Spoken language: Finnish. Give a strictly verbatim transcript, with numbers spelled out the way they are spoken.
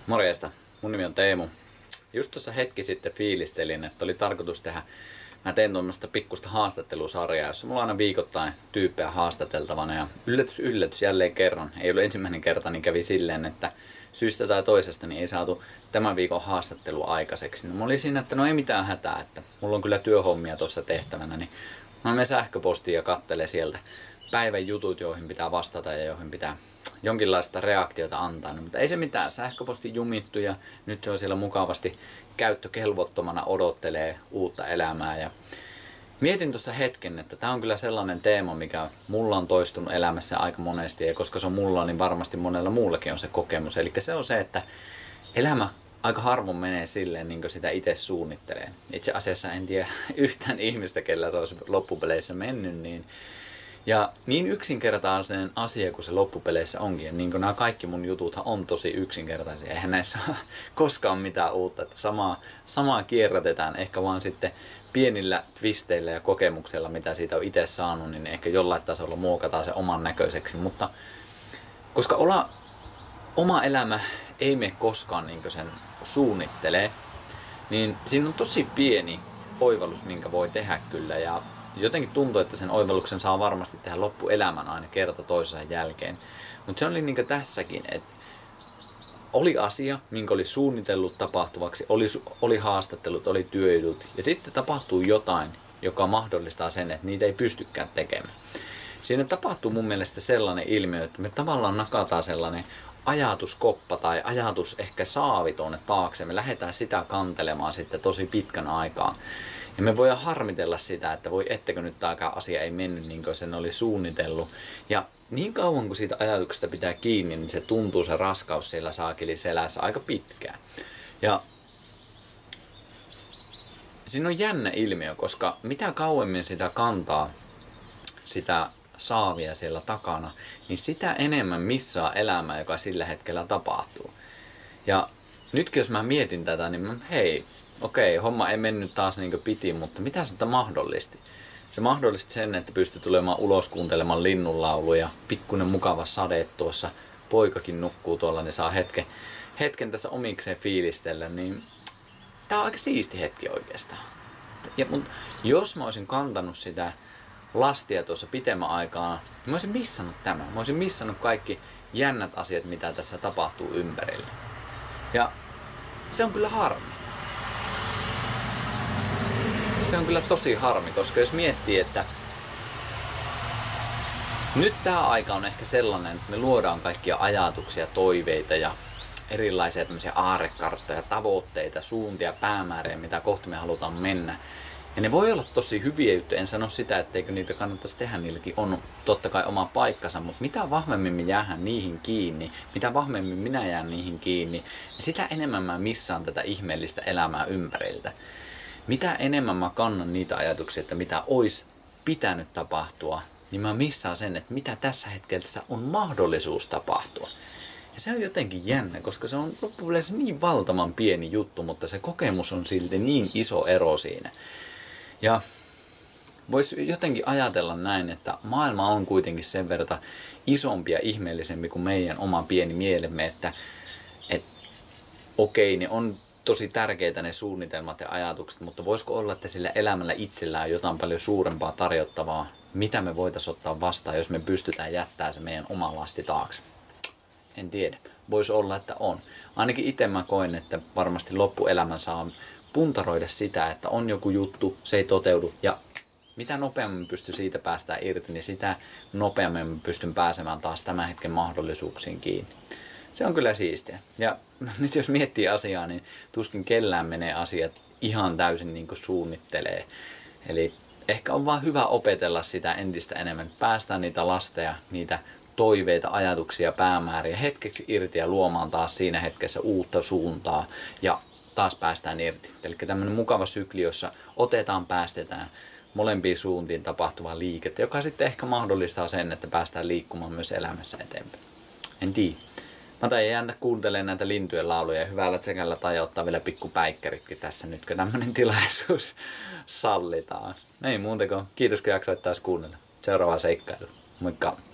Morjesta, mun nimi on Teemu. Just tuossa hetki sitten fiilistelin, että oli tarkoitus tehdä, mä teen tuommoista pikkusta haastattelusarjaa, jossa mulla on aina viikoittain tyyppejä haastateltavana ja yllätys yllätys jälleen kerran. Ei ollut ensimmäinen kerta, niin kävi silleen, että syystä tai toisesta niin ei saatu tämän viikon haastattelu aikaiseksi. No, mä olin siinä, että no ei mitään hätää, että mulla on kyllä työhommia tuossa tehtävänä, niin mä menen sähköpostiin ja katselen sieltä päivän jutut, joihin pitää vastata ja joihin pitää jonkinlaista reaktiota antaa. No, mutta ei se mitään, sähköposti jumittu ja nyt se on siellä mukavasti käyttökelvottomana odottelee uutta elämää. Ja mietin tuossa hetken, että tämä on kyllä sellainen teema, mikä mulla on toistunut elämässä aika monesti ja koska se on mulla, niin varmasti monella muullakin on se kokemus. Eli se on se, että elämä aika harvoin menee silleen, niin kuin sitä itse suunnittelee. Itse asiassa en tiedä yhtään ihmistä, kellä se olisi loppupeleissä mennyt, niin ja niin yksinkertainen asia kuin se loppupeleissä onkin, ja niin kuin nämä kaikki mun jututhan on tosi yksinkertaisia, eihän näissä ole koskaan mitään uutta, että samaa, samaa kierrätetään, ehkä vaan sitten pienillä twisteillä ja kokemuksella, mitä siitä on itse saanut, niin ehkä jollain tasolla muokataan se oman näköiseksi, mutta koska olla, oma elämä ei mene koskaan niin kuin sen suunnittelee, niin siinä on tosi pieni oivallus, minkä voi tehdä kyllä, ja jotenkin tuntuu, että sen oivalluksen saa varmasti tehdä loppuelämän aina kerta toisensa jälkeen. Mutta se oli niin kuin tässäkin, että oli asia, minkä oli suunnitellut tapahtuvaksi, oli, oli haastattelut, oli työjutut ja sitten tapahtuu jotain, joka mahdollistaa sen, että niitä ei pystykään tekemään. Siinä tapahtuu mun mielestä sellainen ilmiö, että me tavallaan nakataan sellainen ajatuskoppa tai ajatus ehkä saavi tuonne taakse. Me lähdetään sitä kantelemaan sitten tosi pitkän aikaa. Ja me voidaan harmitella sitä, että voi ettekö nyt tämä asia ei mennyt niin kuin sen oli suunnitellut. Ja niin kauan kuin siitä ajatuksesta pitää kiinni, niin se tuntuu se raskaus siellä saakeli selässä aika pitkään. Ja siinä on jännä ilmiö, koska mitä kauemmin sitä kantaa, sitä saavia siellä takana, niin sitä enemmän missaa elämää, joka sillä hetkellä tapahtuu. Ja nytkin jos mä mietin tätä, niin mä, hei, okei, homma ei mennyt taas niin kuin piti, mutta mitä se mahdollisti? Se mahdollisti sen, että pystyi tulemaan ulos kuuntelemaan linnunlauluja, pikkuinen mukava sade tuossa, poikakin nukkuu tuolla, niin saa hetken, hetken tässä omikseen fiilistellä, niin tää on aika siisti hetki oikeastaan. Ja, mutta jos mä olisin kantanut sitä lastia tuossa pitemmän aikaa, niin mä olisin missannut tämän. Mä olisin missannut kaikki jännät asiat, mitä tässä tapahtuu ympärillä. Ja se on kyllä harmi. Se on kyllä tosi harmi, koska jos miettii, että nyt tämä aika on ehkä sellainen, että me luodaan kaikkia ajatuksia, toiveita ja erilaisia tämmöisiä aarrekarttoja, tavoitteita, suuntia, päämääriä, mitä kohti me halutaan mennä. Ja ne voi olla tosi hyviä juttuja, en sano sitä, etteikö niitä kannattaisi tehdä, niilläkin on totta kai oma paikkansa, mutta mitä vahvemmin me jäähän niihin kiinni, mitä vahvemmin minä jään niihin kiinni, niin sitä enemmän mä missaan tätä ihmeellistä elämää ympäriltä. Mitä enemmän mä kannan niitä ajatuksia, että mitä olisi pitänyt tapahtua, niin mä missaan sen, että mitä tässä hetkessä on mahdollisuus tapahtua. Ja se on jotenkin jännä, koska se on loppupeleissä niin valtavan pieni juttu, mutta se kokemus on silti niin iso ero siinä. Ja voisi jotenkin ajatella näin, että maailma on kuitenkin sen verran isompi ja ihmeellisempi kuin meidän oma pieni mielemme, että, että okei, ne on tosi tärkeitä ne suunnitelmat ja ajatukset, mutta voisiko olla, että sillä elämällä itsellään on jotain paljon suurempaa tarjottavaa, mitä me voitaisiin ottaa vastaan, jos me pystytään jättämään se meidän oma lasti taakse? En tiedä. Voisi olla, että on. Ainakin itse mä koen, että varmasti loppuelämän saa puntaroida sitä, että on joku juttu, se ei toteudu ja mitä nopeammin pystyn siitä päästään irti, niin sitä nopeammin pystyn pääsemään taas tämän hetken mahdollisuuksiin kiinni. Se on kyllä siistiä. Ja nyt jos miettii asiaa, niin tuskin kellään menee asiat ihan täysin niin kuin suunnittelee. Eli ehkä on vaan hyvä opetella sitä entistä enemmän. Päästään niitä lasteja, niitä toiveita, ajatuksia, päämääriä hetkeksi irti ja luomaan taas siinä hetkessä uutta suuntaa ja taas päästään irti. Eli tämmöinen mukava sykli, jossa otetaan, päästetään molempiin suuntiin tapahtuvaa liikettä, joka sitten ehkä mahdollistaa sen, että päästään liikkumaan myös elämässä eteenpäin. En tiedä. Mä tain jäädä kuuntelemaan näitä lintujen lauluja ja hyvällä tsekällä tai ottaa vielä pikku päikkäritkin tässä nyt, kun tämmönen tilaisuus sallitaan. Ei muuta kuin kiitos kun jaksoit taas kuunnella. Seuraavaa seikkailu. Moikka!